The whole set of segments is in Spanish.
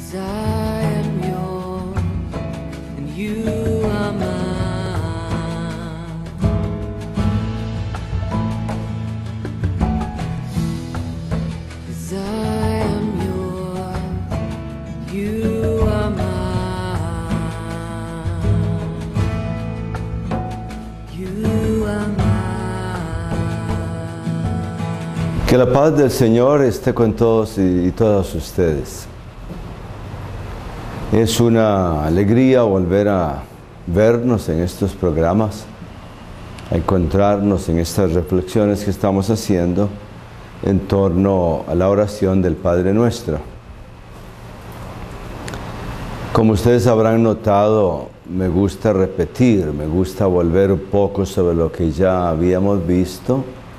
'Cause I am yours and you are mine. 'Cause I am yours, you are mine. You are mine. Que la paz del Señor esté con todos y todas ustedes. Es una alegría volver a vernos en estos programas, a encontrarnos en estas reflexiones que estamos haciendo en torno a la oración del Padre Nuestro. Como ustedes habrán notado, me gusta repetir, me gusta volver un poco sobre lo que ya habíamos visto,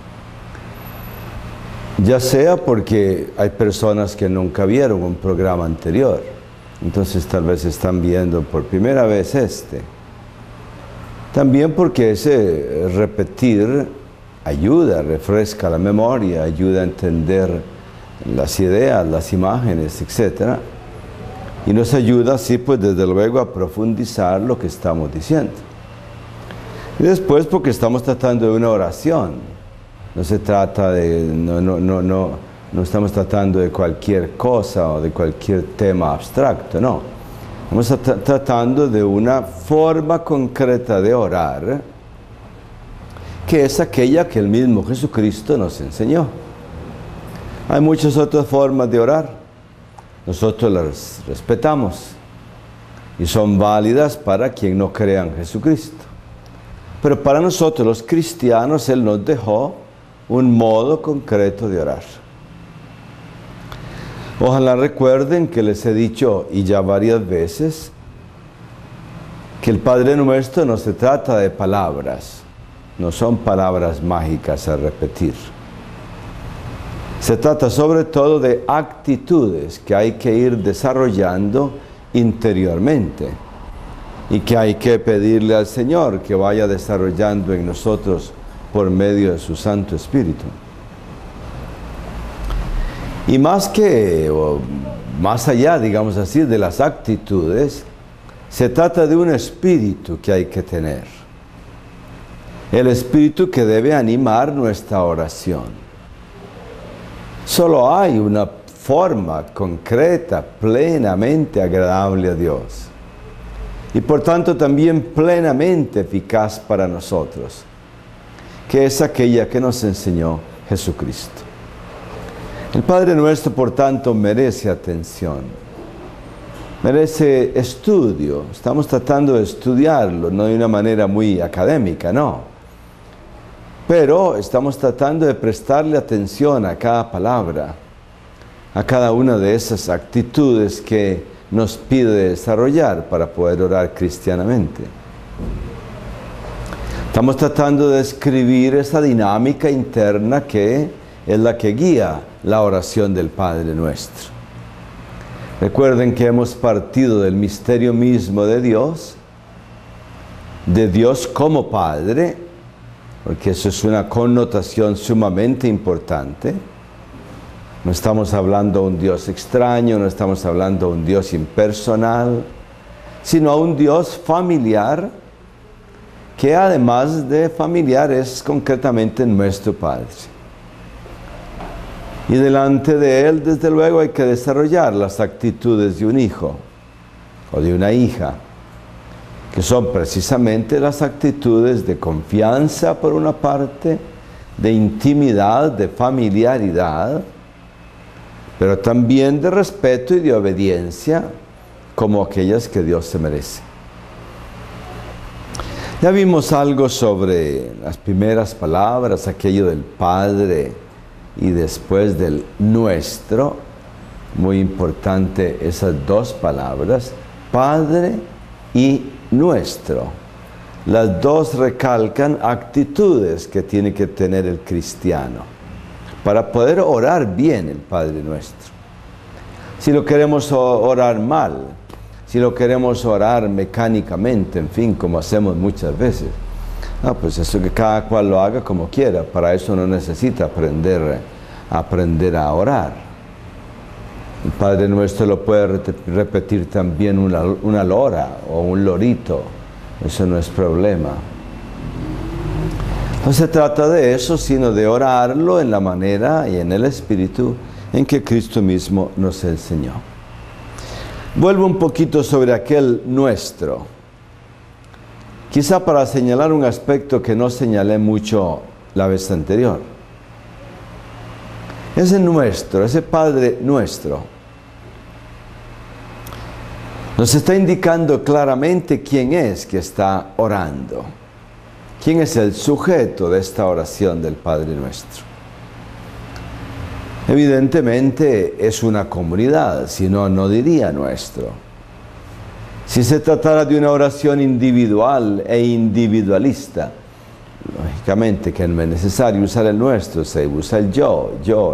ya sea porque hay personas que nunca vieron un programa anterior, entonces tal vez están viendo por primera vez este. También porque ese repetir ayuda, refresca la memoria, ayuda a entender las ideas, las imágenes, etc. Y nos ayuda así, pues desde luego, a profundizar lo que estamos diciendo. Y después porque estamos tratando de una oración. No se trata de, no estamos tratando de cualquier cosa o de cualquier tema abstracto, no. Estamos tratando de una forma concreta de orar, que es aquella que el mismo Jesucristo nos enseñó. Hay muchas otras formas de orar. Nosotros las respetamos y son válidas para quien no crea en Jesucristo. Pero para nosotros los cristianos, Él nos dejó un modo concreto de orar. Ojalá recuerden que les he dicho, y ya varias veces, que el Padre Nuestro no se trata de palabras, no son palabras mágicas a repetir. Se trata sobre todo de actitudes que hay que ir desarrollando interiormente y que hay que pedirle al Señor que vaya desarrollando en nosotros por medio de su Santo Espíritu. Y más allá, digamos así, de las actitudes, se trata de un espíritu que hay que tener. El espíritu que debe animar nuestra oración. Solo hay una forma concreta, plenamente agradable a Dios. Y por tanto también plenamente eficaz para nosotros, que es aquella que nos enseñó Jesucristo. El Padre Nuestro, por tanto, merece atención, merece estudio. Estamos tratando de estudiarlo, no de una manera muy académica, no. Pero estamos tratando de prestarle atención a cada palabra, a cada una de esas actitudes que nos pide desarrollar para poder orar cristianamente. Estamos tratando de describir esa dinámica interna que es la que guía la oración del Padre Nuestro. Recuerden que hemos partido del misterio mismo de Dios como Padre, porque eso es una connotación sumamente importante. No estamos hablando de un Dios extraño, no estamos hablando de un Dios impersonal, sino a un Dios familiar, que además de familiar es concretamente nuestro Padre. Y delante de Él, desde luego, hay que desarrollar las actitudes de un hijo o de una hija, que son precisamente las actitudes de confianza por una parte, de intimidad, de familiaridad, pero también de respeto y de obediencia, como aquellas que Dios se merece. Ya vimos algo sobre las primeras palabras, aquello del Padre y después del Nuestro. Muy importante esas dos palabras, Padre y Nuestro. Las dos recalcan actitudes que tiene que tener el cristiano para poder orar bien el Padre Nuestro. Si lo queremos orar mal, si lo queremos orar mecánicamente, en fin, como hacemos muchas veces, pues eso que cada cual lo haga como quiera. Para eso no necesita aprender a orar. El Padre Nuestro lo puede repetir también una lora o un lorito. Eso no es problema. No se trata de eso, sino de orarlo en la manera y en el espíritu en que Cristo mismo nos enseñó. Vuelvo un poquito sobre aquel nuestro. Quizá para señalar un aspecto que no señalé mucho la vez anterior. Ese nuestro, ese Padre Nuestro, nos está indicando claramente quién es que está orando. ¿Quién es el sujeto de esta oración del Padre Nuestro? Evidentemente es una comunidad, si no, no diría nuestro. Si se tratara de una oración individual e individualista, lógicamente que no es necesario usar el nuestro, se usa el yo.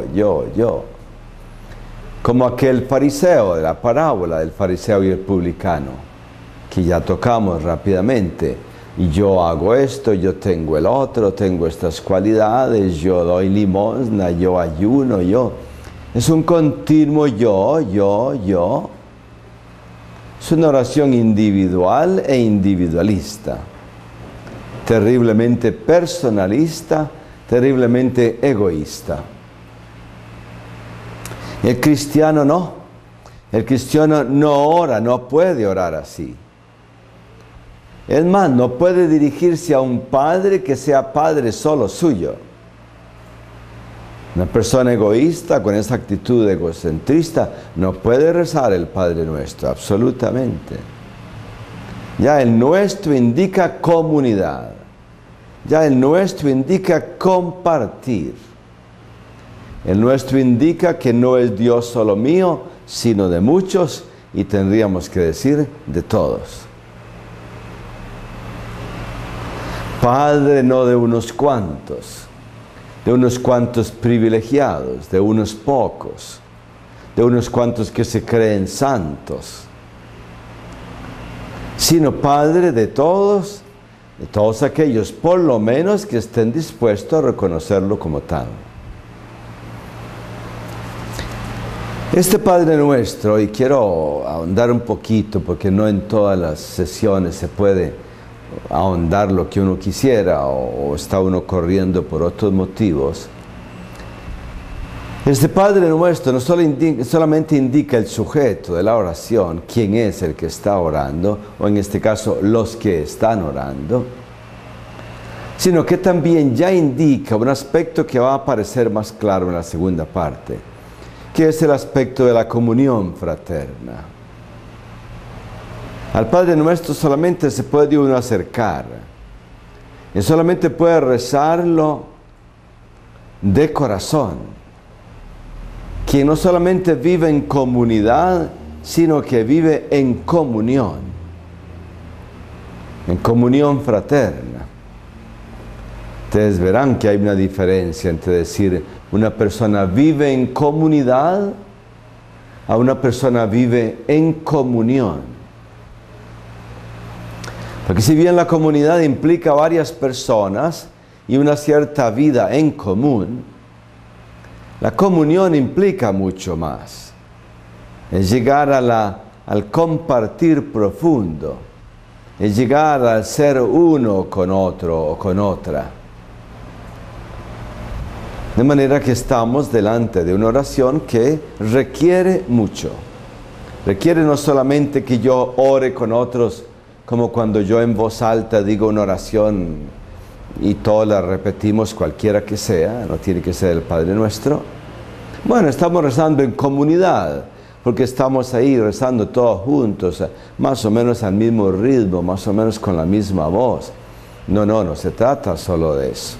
Como aquel fariseo de la parábola del fariseo y el publicano, que ya tocamos rápidamente. Y yo hago esto, yo tengo el otro, tengo estas cualidades, yo doy limosna, yo ayuno, yo. Es un continuo yo. Es una oración individual e individualista. Terriblemente personalista, terriblemente egoísta. El cristiano no. El cristiano no ora, no puede orar así. Es más, no puede dirigirse a un padre que sea padre solo suyo. Una persona egoísta, con esa actitud egocentrista, no puede rezar el Padre Nuestro, absolutamente. Ya el nuestro indica comunidad. Ya el nuestro indica compartir. El nuestro indica que no es Dios solo mío, sino de muchos, y tendríamos que decir de todos. Padre no de unos cuantos privilegiados, de unos pocos, de unos cuantos que se creen santos, sino Padre de todos aquellos, por lo menos, que estén dispuestos a reconocerlo como tal. Este Padre Nuestro, y quiero ahondar un poquito, porque no en todas las sesiones se puede ahondar lo que uno quisiera, o está uno corriendo por otros motivos. Este Padre Nuestro no solamente indica el sujeto de la oración, quién es el que está orando, o en este caso los que están orando, sino que también ya indica un aspecto que va a aparecer más claro en la segunda parte, que es el aspecto de la comunión fraterna. Al Padre Nuestro solamente se puede uno acercar, y solamente puede rezarlo de corazón, quien no solamente vive en comunidad, sino que vive en comunión fraterna. Ustedes verán que hay una diferencia entre decir una persona vive en comunidad a una persona vive en comunión. Porque si bien la comunidad implica varias personas y una cierta vida en común, la comunión implica mucho más. Es llegar al compartir profundo, es llegar al ser uno con otro o con otra. De manera que estamos delante de una oración que requiere mucho. Requiere no solamente que yo ore con otros, como cuando yo en voz alta digo una oración y todos la repetimos, cualquiera que sea, no tiene que ser el Padre Nuestro. Bueno, estamos rezando en comunidad, porque estamos ahí rezando todos juntos, más o menos al mismo ritmo, más o menos con la misma voz. No se trata solo de eso.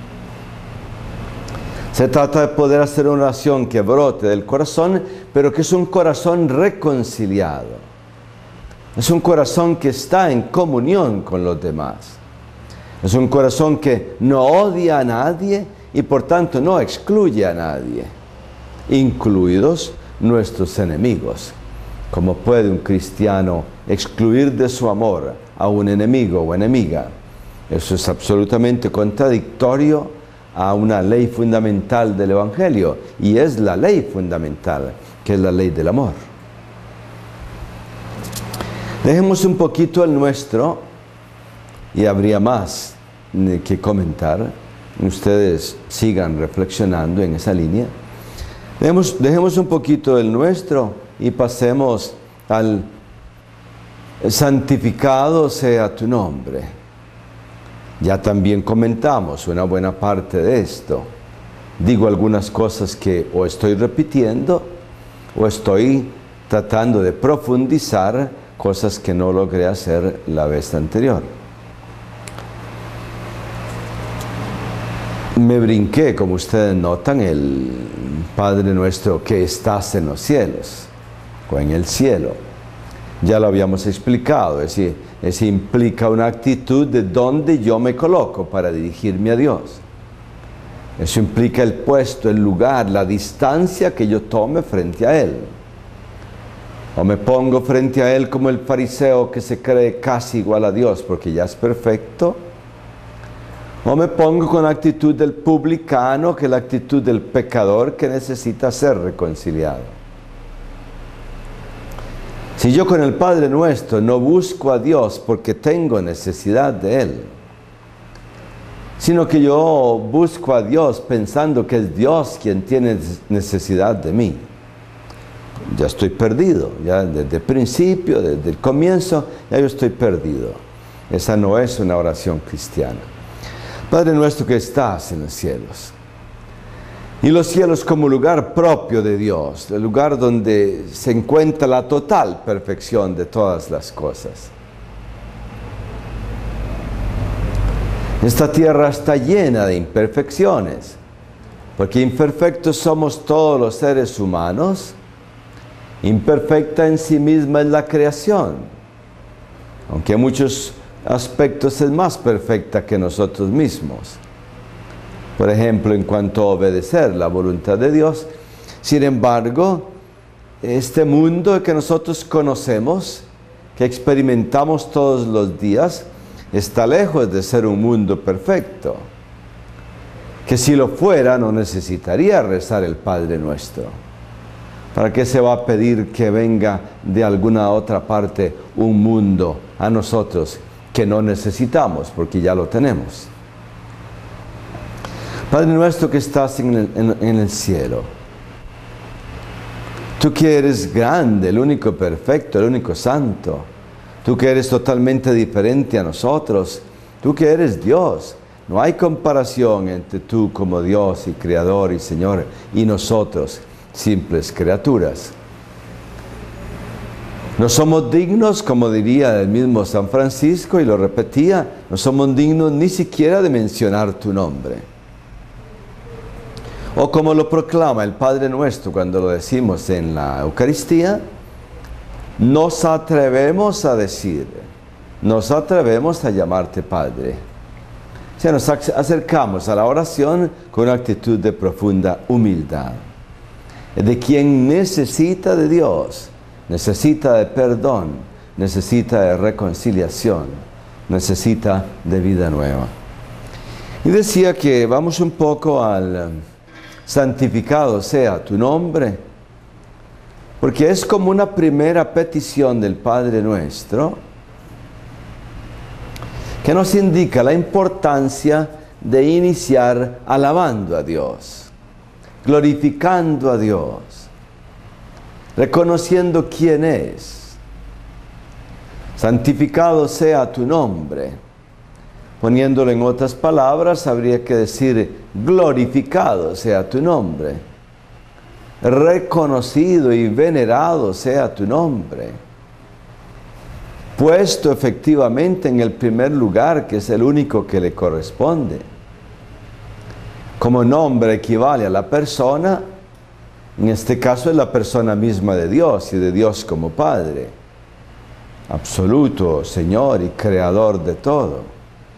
Se trata de poder hacer una oración que brote del corazón, pero que es un corazón reconciliado. Es un corazón que está en comunión con los demás. Es un corazón que no odia a nadie y por tanto no excluye a nadie, incluidos nuestros enemigos. ¿Cómo puede un cristiano excluir de su amor a un enemigo o enemiga? Eso es absolutamente contradictorio a una ley fundamental del Evangelio, y es la ley fundamental, que es la ley del amor. Dejemos un poquito el nuestro, y habría más que comentar. Ustedes sigan reflexionando en esa línea. Dejemos un poquito el nuestro y pasemos al santificado sea tu nombre. Ya también comentamos una buena parte de esto. Digo algunas cosas que o estoy repitiendo o estoy tratando de profundizar cosas que no logré hacer la vez anterior. Me brinqué, como ustedes notan, el Padre nuestro que estás en los cielos o en el cielo. Ya lo habíamos explicado, es decir, eso implica una actitud de dónde yo me coloco para dirigirme a Dios. Eso implica el puesto, el lugar, la distancia que yo tome frente a Él. O me pongo frente a Él como el fariseo que se cree casi igual a Dios porque ya es perfecto. O me pongo con la actitud del publicano, que es la actitud del pecador que necesita ser reconciliado. Si yo con el Padre Nuestro no busco a Dios porque tengo necesidad de Él, sino que yo busco a Dios pensando que es Dios quien tiene necesidad de mí, ya estoy perdido. Ya desde el principio, desde el comienzo, ya yo estoy perdido. Esa no es una oración cristiana. Padre nuestro que estás en los cielos. Y los cielos como lugar propio de Dios, el lugar donde se encuentra la total perfección de todas las cosas. Esta tierra está llena de imperfecciones, porque imperfectos somos todos los seres humanos. Imperfecta en sí misma es la creación, aunque en muchos aspectos es más perfecta que nosotros mismos. Por ejemplo, en cuanto a obedecer la voluntad de Dios. Sin embargo, este mundo que nosotros conocemos, que experimentamos todos los días, está lejos de ser un mundo perfecto. Que si lo fuera, no necesitaría rezar el Padre Nuestro. ¿Para qué se va a pedir que venga de alguna otra parte un mundo a nosotros que no necesitamos, porque ya lo tenemos? Padre nuestro que estás en el cielo, tú que eres grande, el único perfecto, el único santo, tú que eres totalmente diferente a nosotros, tú que eres Dios, no hay comparación entre tú como Dios y Creador y Señor y nosotros, simples criaturas. No somos dignos, como diría el mismo San Francisco, y lo repetía, no somos dignos ni siquiera de mencionar tu nombre. O como lo proclama el Padre Nuestro cuando lo decimos en la Eucaristía, nos atrevemos a decir, nos atrevemos a llamarte Padre. O sea, nos acercamos a la oración con una actitud de profunda humildad. De quien necesita de Dios, necesita de perdón, necesita de reconciliación, necesita de vida nueva. Y decía que vamos un poco al santificado sea tu nombre, porque es como una primera petición del Padre Nuestro que nos indica la importancia de iniciar alabando a Dios, glorificando a Dios, reconociendo quién es. Santificado sea tu nombre. Poniéndolo en otras palabras, habría que decir glorificado sea tu nombre, reconocido y venerado sea tu nombre, puesto efectivamente en el primer lugar, que es el único que le corresponde. Como nombre equivale a la persona, en este caso es la persona misma de Dios y de Dios como Padre, absoluto, Señor y Creador de todo.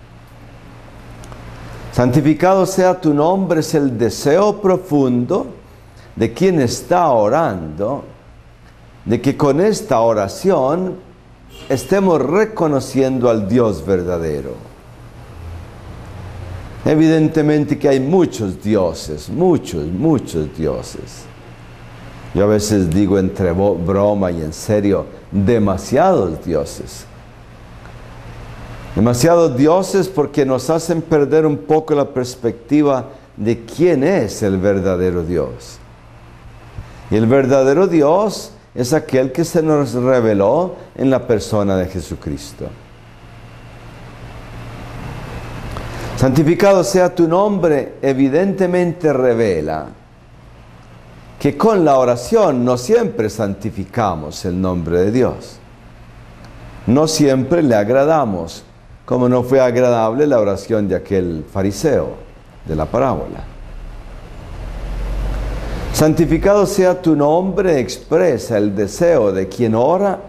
Santificado sea tu nombre es el deseo profundo de quien está orando, de que con esta oración estemos reconociendo al Dios verdadero. Evidentemente que hay muchos dioses, muchos dioses. Yo a veces digo entre broma y en serio, demasiados dioses. Demasiados dioses porque nos hacen perder un poco la perspectiva de quién es el verdadero Dios. Y el verdadero Dios es aquel que se nos reveló en la persona de Jesucristo. Santificado sea tu nombre, evidentemente revela que con la oración no siempre santificamos el nombre de Dios. No siempre le agradamos, como no fue agradable la oración de aquel fariseo de la parábola. Santificado sea tu nombre expresa el deseo de quien ora,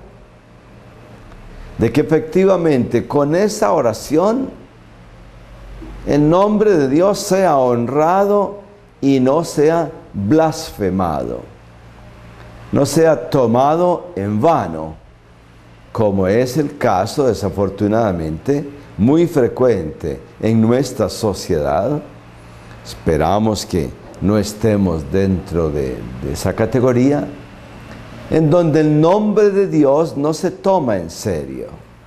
de que efectivamente con esa oración el nombre de Dios sea honrado y no sea blasfemado, no sea tomado en vano, como es el caso desafortunadamente muy frecuente en nuestra sociedad. Esperamos que no estemos dentro de esa categoría, en donde el nombre de Dios no se toma en serio.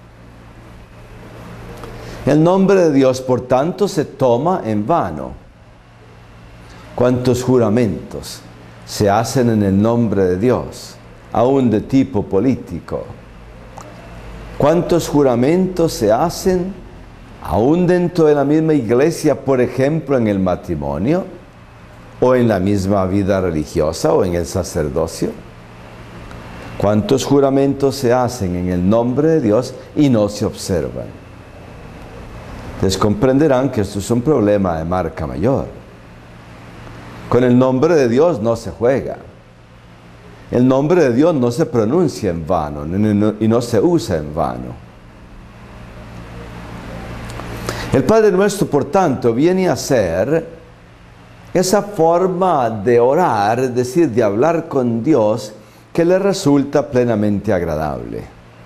El nombre de Dios, por tanto, se toma en vano. ¿Cuántos juramentos se hacen en el nombre de Dios, aún de tipo político? ¿Cuántos juramentos se hacen aún dentro de la misma iglesia, por ejemplo, en el matrimonio, o en la misma vida religiosa, o en el sacerdocio? ¿Cuántos juramentos se hacen en el nombre de Dios y no se observan? Ustedes comprenderán que esto es un problema de marca mayor. Con el nombre de Dios no se juega. El nombre de Dios no se pronuncia en vano y no se usa en vano. El Padre Nuestro, por tanto, viene a ser esa forma de orar, es decir, de hablar con Dios, que le resulta plenamente agradable.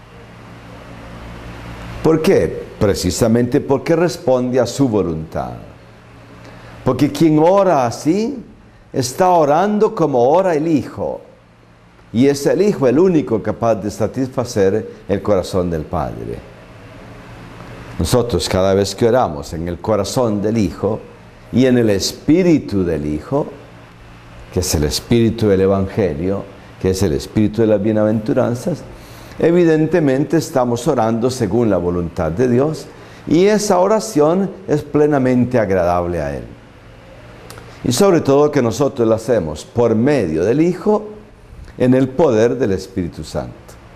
¿Por qué? Precisamente porque responde a su voluntad. Porque quien ora así, está orando como ora el Hijo. Y es el Hijo el único capaz de satisfacer el corazón del Padre. Nosotros cada vez que oramos en el corazón del Hijo y en el Espíritu del Hijo, que es el Espíritu del Evangelio, que es el Espíritu de las bienaventuranzas, evidentemente estamos orando según la voluntad de Dios, y esa oración es plenamente agradable a Él. Y sobre todo que nosotros la hacemos por medio del Hijo, en el poder del Espíritu Santo.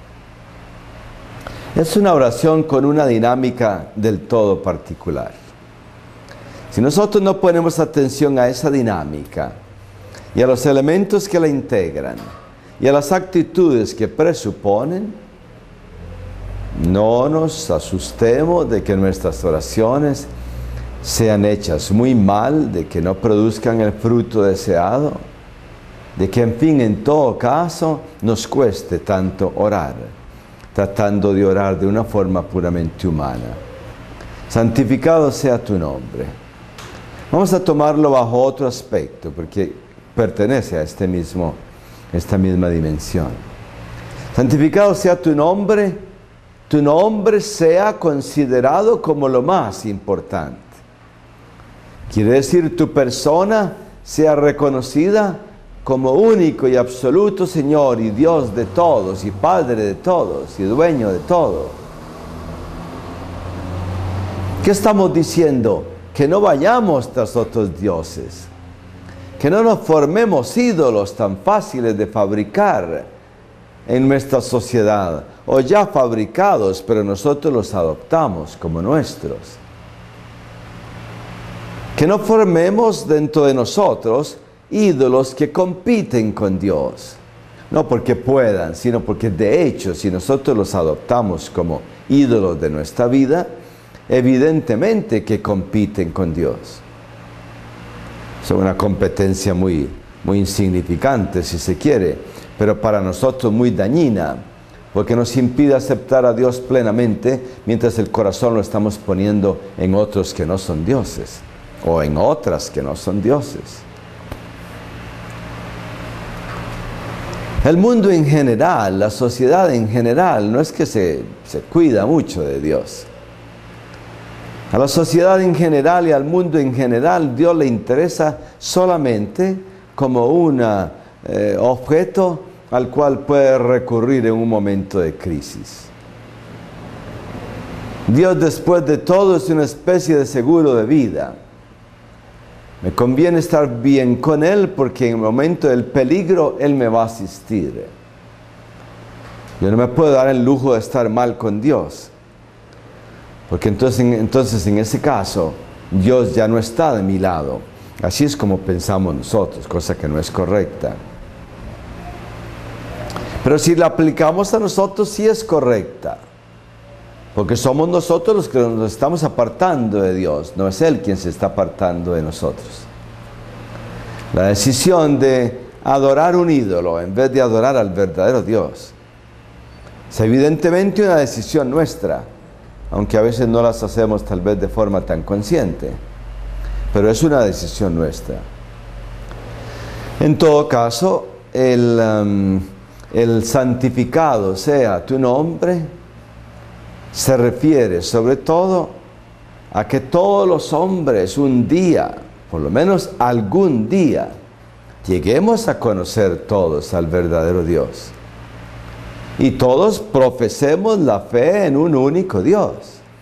Es una oración con una dinámica del todo particular. Si nosotros no ponemos atención a esa dinámica y a los elementos que la integran y a las actitudes que presuponen, no nos asustemos de que nuestras oraciones sean hechas muy mal, de que no produzcan el fruto deseado, de que en fin, en todo caso, nos cueste tanto orar, tratando de orar de una forma puramente humana. Santificado sea tu nombre. Vamos a tomarlo bajo otro aspecto, porque pertenece a esta misma dimensión. Santificado sea tu nombre sea considerado como lo más importante. Quiere decir, tu persona sea reconocida como único y absoluto Señor y Dios de todos, y Padre de todos, y dueño de todo. ¿Qué estamos diciendo? Que no vayamos tras otros dioses, que no nos formemos ídolos tan fáciles de fabricar en nuestra sociedad, o ya fabricados, pero nosotros los adoptamos como nuestros. Que no formemos dentro de nosotros ídolos que compiten con Dios, no porque puedan, sino porque de hecho, si nosotros los adoptamos como ídolos de nuestra vida, evidentemente que compiten con Dios. Es una competencia muy insignificante, si se quiere, pero para nosotros muy dañina, porque nos impide aceptar a Dios plenamente, mientras el corazón lo estamos poniendo en otros que no son dioses. o en otras que no son dioses. El mundo en general, la sociedad en general, no es que se cuida mucho de Dios. A la sociedad en general y al mundo en general, Dios le interesa solamente como un objeto al cual puede recurrir en un momento de crisis. Dios, después de todo, es una especie de seguro de vida. Me conviene estar bien con Él porque en el momento del peligro Él me va a asistir. Yo no me puedo dar el lujo de estar mal con Dios, porque entonces en ese caso Dios ya no está de mi lado. Así es como pensamos nosotros, cosa que no es correcta. Pero si la aplicamos a nosotros, sí es correcta, porque somos nosotros los que nos estamos apartando de Dios, no es Él quien se está apartando de nosotros. La decisión de adorar un ídolo en vez de adorar al verdadero Dios es evidentemente una decisión nuestra, aunque a veces no las hacemos tal vez de forma tan consciente, pero es una decisión nuestra. En todo caso, el santificado sea tu nombre se refiere sobre todo a que todos los hombres un día, por lo menos algún día, lleguemos a conocer todos al verdadero Dios. Y todos profesemos la fe en un único Dios.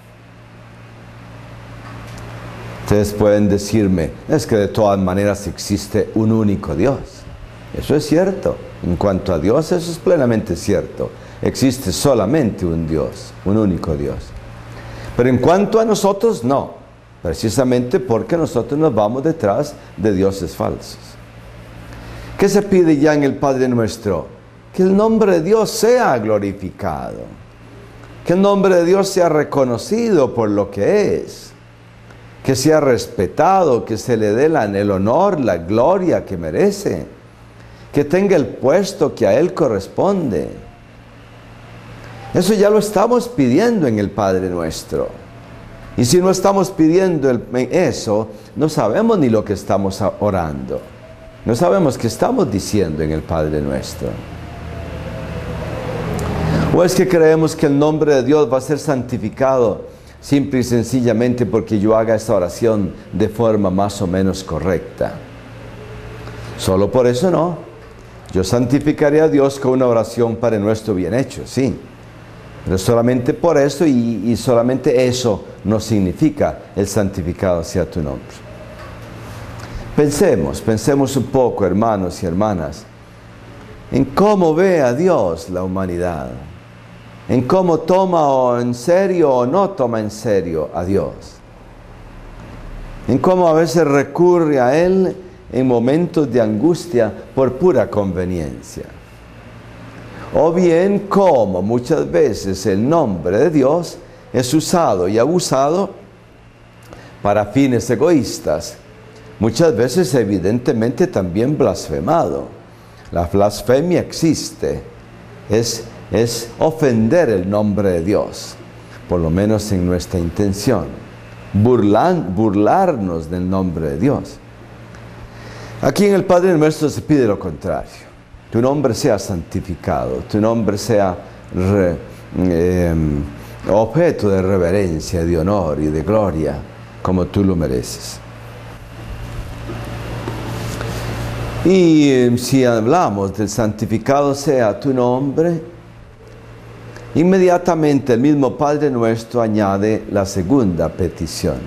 Ustedes pueden decirme, es que de todas maneras existe un único Dios. Eso es cierto. En cuanto a Dios, eso es plenamente cierto. Existe solamente un Dios, un único Dios. Pero en cuanto a nosotros, no. Precisamente porque nosotros nos vamos detrás de dioses falsos. ¿Qué se pide ya en el Padre Nuestro? Que el nombre de Dios sea glorificado. Que el nombre de Dios sea reconocido por lo que es. Que sea respetado, que se le dé el honor, la gloria que merece. Que tenga el puesto que a Él corresponde. Eso ya lo estamos pidiendo en el Padre Nuestro. Y si no estamos pidiendo eso, no sabemos ni lo que estamos orando. No sabemos qué estamos diciendo en el Padre Nuestro. ¿O es que creemos que el nombre de Dios va a ser santificado simple y sencillamente porque yo haga esta oración de forma más o menos correcta? Solo por eso no. Yo santificaré a Dios con una oración Padre Nuestro bien hecho, sí. Pero solamente por eso y solamente eso no significa el santificado sea tu nombre. Pensemos un poco, hermanos y hermanas, en cómo ve a Dios la humanidad, en cómo toma en serio o no toma en serio a Dios, en cómo a veces recurre a Él en momentos de angustia por pura conveniencia. O bien cómo muchas veces el nombre de Dios es usado y abusado para fines egoístas, muchas veces evidentemente también blasfemado. La blasfemia existe, es ofender el nombre de Dios, por lo menos en nuestra intención, burlarnos del nombre de Dios. Aquí en el Padre Nuestro se pide lo contrario. Tu nombre sea santificado, tu nombre sea objeto de reverencia, de honor y de gloria, como tú lo mereces. Y si hablamos del santificado sea tu nombre, inmediatamente el mismo Padre Nuestro añade la segunda petición.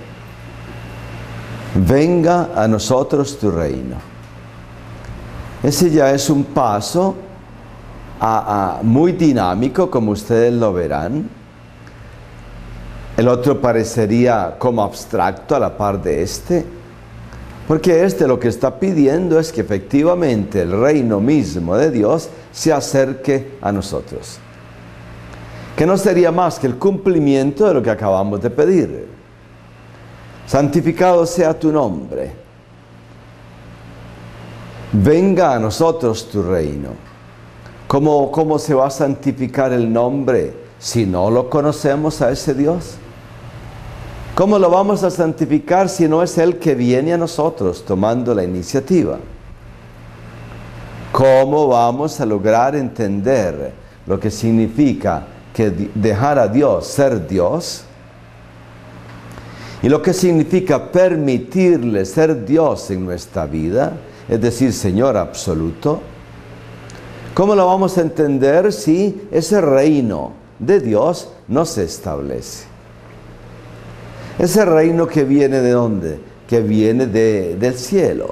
Venga a nosotros tu reino. Ese ya es un paso muy dinámico, como ustedes lo verán. El otro parecería como abstracto a la par de este, porque lo que está pidiendo es que efectivamente el reino mismo de Dios se acerque a nosotros. Que no sería más que el cumplimiento de lo que acabamos de pedir. Santificado sea tu nombre. Venga a nosotros tu reino. ¿Cómo se va a santificar el nombre si no lo conocemos a ese Dios? ¿Cómo lo vamos a santificar si no es Él que viene a nosotros tomando la iniciativa? ¿Cómo vamos a lograr entender lo que significa dejar a Dios ser Dios? Y lo que significa permitirle ser Dios en nuestra vida, es decir, Señor absoluto. ¿Cómo lo vamos a entender si ese reino de Dios no se establece? Ese reino que viene ¿de dónde? Que viene del cielo.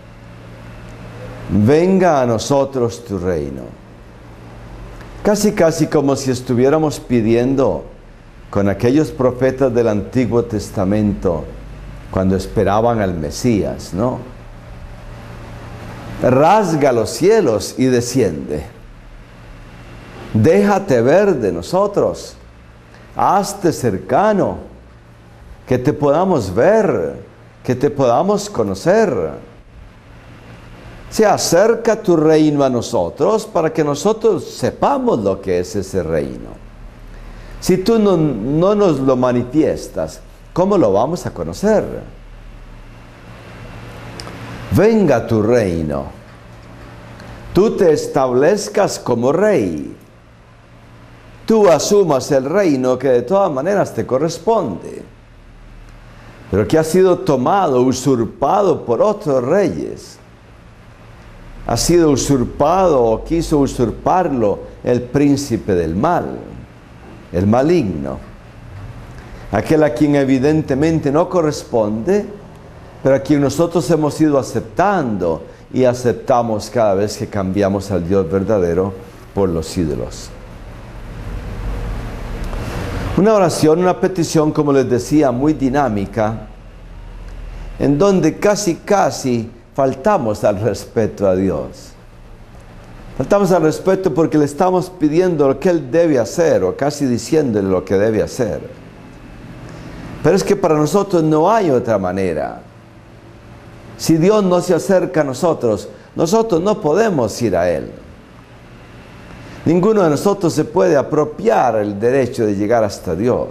Venga a nosotros tu reino. Casi como si estuviéramos pidiendo con aquellos profetas del Antiguo Testamento cuando esperaban al Mesías, ¿no? Rasga los cielos y desciende. Déjate ver de nosotros. Hazte cercano, que te podamos ver, que te podamos conocer. Se acerca tu reino a nosotros para que nosotros sepamos lo que es ese reino. Si tú no nos lo manifiestas, ¿cómo lo vamos a conocer? Venga tu reino. Tú te establezcas como rey. Tú asumas el reino que de todas maneras te corresponde, pero que ha sido tomado, usurpado por otros reyes. Ha sido usurpado o quiso usurparlo el príncipe del mal, el maligno, aquel a quien evidentemente no corresponde, pero a quien nosotros hemos ido aceptando y aceptamos cada vez que cambiamos al Dios verdadero por los ídolos. Una oración, una petición, como les decía, muy dinámica, en donde casi faltamos al respeto a Dios. Faltamos al respeto porque le estamos pidiendo lo que Él debe hacer, o casi diciéndole lo que debe hacer. Pero es que para nosotros no hay otra manera. Si Dios no se acerca a nosotros, nosotros no podemos ir a Él. Ninguno de nosotros se puede apropiar el derecho de llegar hasta Dios.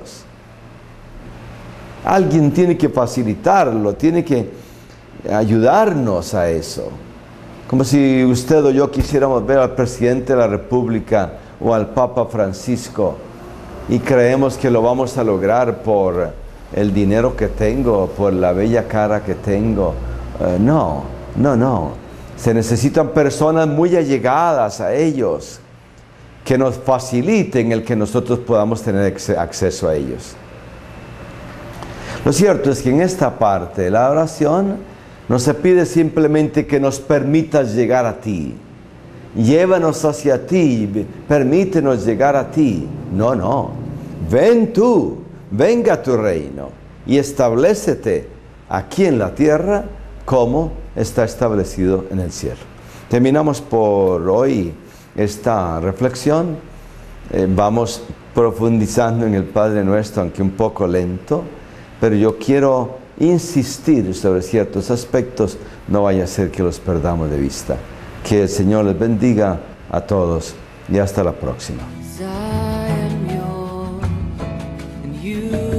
Alguien tiene que facilitarlo, tiene que ayudarnos a eso. Como si usted o yo quisiéramos ver al presidente de la República o al Papa Francisco y creemos que lo vamos a lograr por el dinero que tengo, por la bella cara que tengo. No. Se necesitan personas muy allegadas a ellos que nos faciliten el que nosotros podamos tener acceso a ellos. Lo cierto es que en esta parte de la oración no se pide simplemente que nos permitas llegar a ti. Llévanos hacia ti, permítenos llegar a ti. No. Ven tú, venga tu reino y establécete aquí en la tierra como está establecido en el cielo. Terminamos por hoy esta reflexión. Vamos profundizando en el Padre Nuestro, aunque un poco lento, pero yo quiero insistir sobre ciertos aspectos, no vaya a ser que los perdamos de vista. Que el Señor les bendiga a todos y hasta la próxima. I am yours, and you